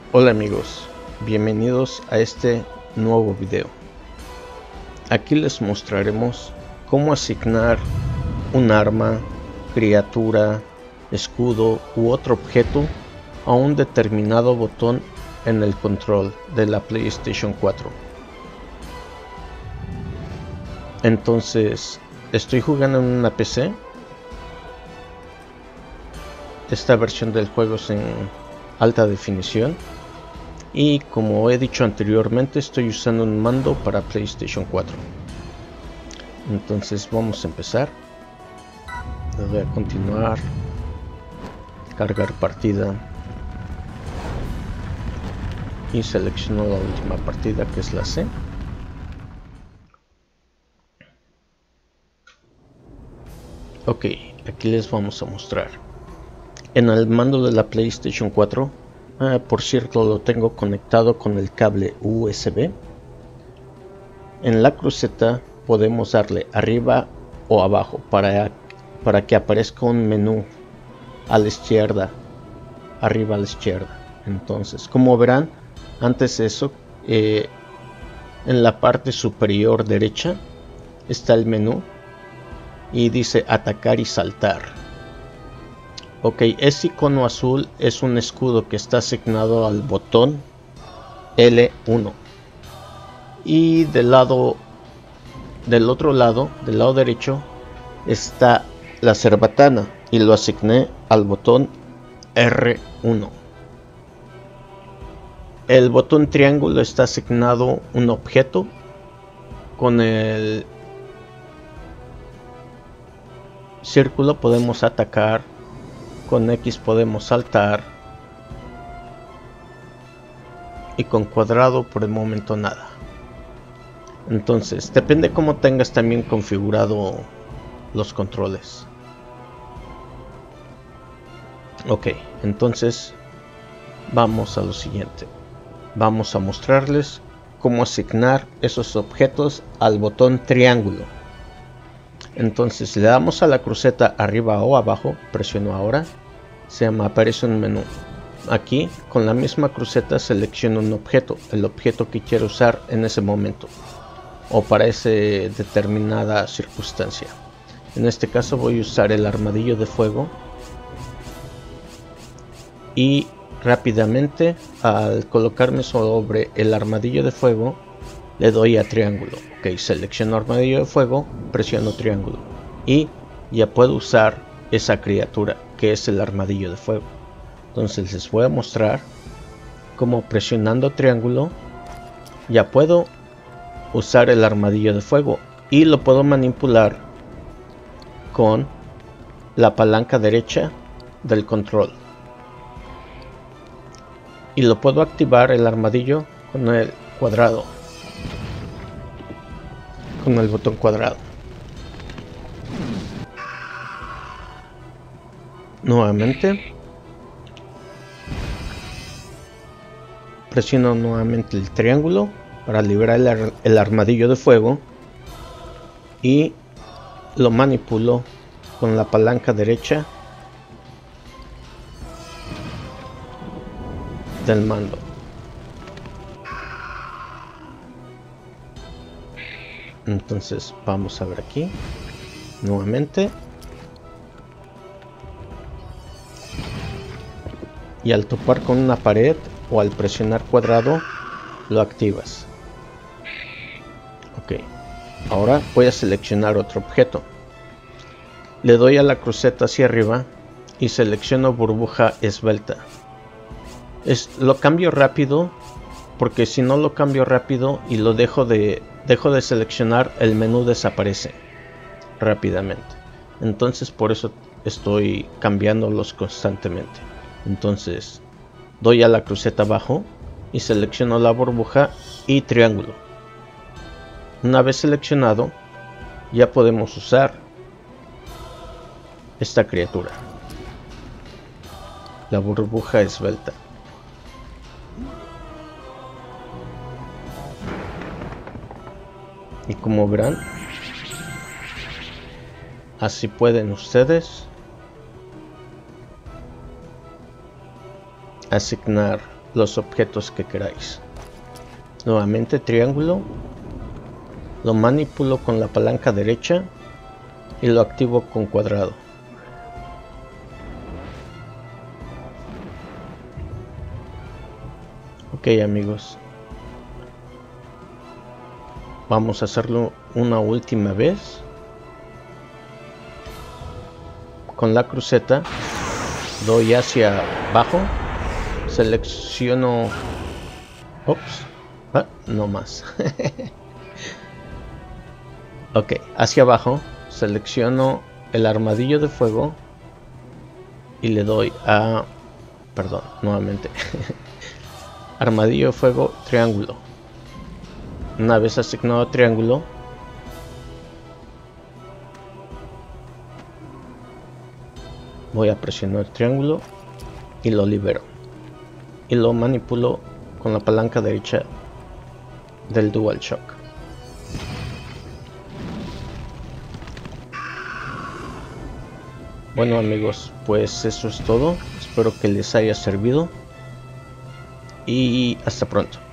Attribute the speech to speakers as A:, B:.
A: Hola amigos, bienvenidos a este nuevo video. Aquí les mostraremos cómo asignar un arma, criatura, escudo u otro objeto a un determinado botón en el control de la PlayStation 4. Entonces, estoy jugando en una PC. Esta versión del juego es en alta definición. Y como he dicho anteriormente, estoy usando un mando para PlayStation 4. Entonces vamos a empezar. Le doy a continuar. Cargar partida. Y selecciono la última partida, que es la C. Ok, aquí les vamos a mostrar. En el mando de la PlayStation 4, por cierto, lo tengo conectado con el cable USB. En la cruceta podemos darle arriba o abajo para que aparezca un menú a la izquierda, arriba a la izquierda. Entonces, como verán, antes de eso, en la parte superior derecha está el menú y dice atacar y saltar. Ok, ese icono azul es un escudo que está asignado al botón L1. Y del otro lado, del lado derecho, está la cerbatana y lo asigné al botón R1. El botón triángulo está asignado un objeto. Con el círculo podemos atacar, con X podemos saltar y con cuadrado por el momento nada. Entonces depende cómo tengas también configurado los controles. Ok, entonces vamos a lo siguiente. Vamos a mostrarles cómo asignar esos objetos al botón triángulo. Entonces le damos a la cruceta arriba o abajo, presiono ahora, aparece un menú. Aquí con la misma cruceta selecciono un objeto, el objeto que quiero usar en ese momento o para esa determinada circunstancia. En este caso voy a usar el armadillo de fuego y rápidamente al colocarme sobre el armadillo de fuego le doy a triángulo. Ok, selecciono armadillo de fuego, presiono triángulo y ya puedo usar esa criatura que es el armadillo de fuego. Entonces les voy a mostrar cómo presionando triángulo ya puedo usar el armadillo de fuego y lo puedo manipular con la palanca derecha del control. Y lo puedo activar el armadillo con el cuadrado, con el botón cuadrado. Nuevamente presiono nuevamente el triángulo para liberar el armadillo de fuego y lo manipulo con la palanca derecha del mando. Entonces vamos a ver aquí nuevamente y al topar con una pared o al presionar cuadrado lo activas. Ok, ahora voy a seleccionar otro objeto. Le doy a la cruceta hacia arriba y selecciono burbuja esbelta. Lo cambio rápido porque si no lo cambio rápido y lo dejo de seleccionar, el menú desaparece rápidamente. Entonces por eso estoy cambiándolos constantemente. Entonces doy a la cruceta abajo y selecciono la burbuja y triángulo. Una vez seleccionado, ya podemos usar esta criatura, la burbuja esbelta. Y como verán, así pueden ustedes asignar los objetos que queráis. Nuevamente triángulo, lo manipulo con la palanca derecha y lo activo con cuadrado. Ok amigos, vamos a hacerlo una última vez. Con la cruceta doy hacia abajo, selecciono, no más. Ok, hacia abajo selecciono el armadillo de fuego y le doy a, perdón, nuevamente. Armadillo de fuego, triángulo. Una vez asignado triángulo, voy a presionar el triángulo y lo libero. Y lo manipulo con la palanca derecha del DualShock. Bueno amigos, pues eso es todo. Espero que les haya servido. Y hasta pronto.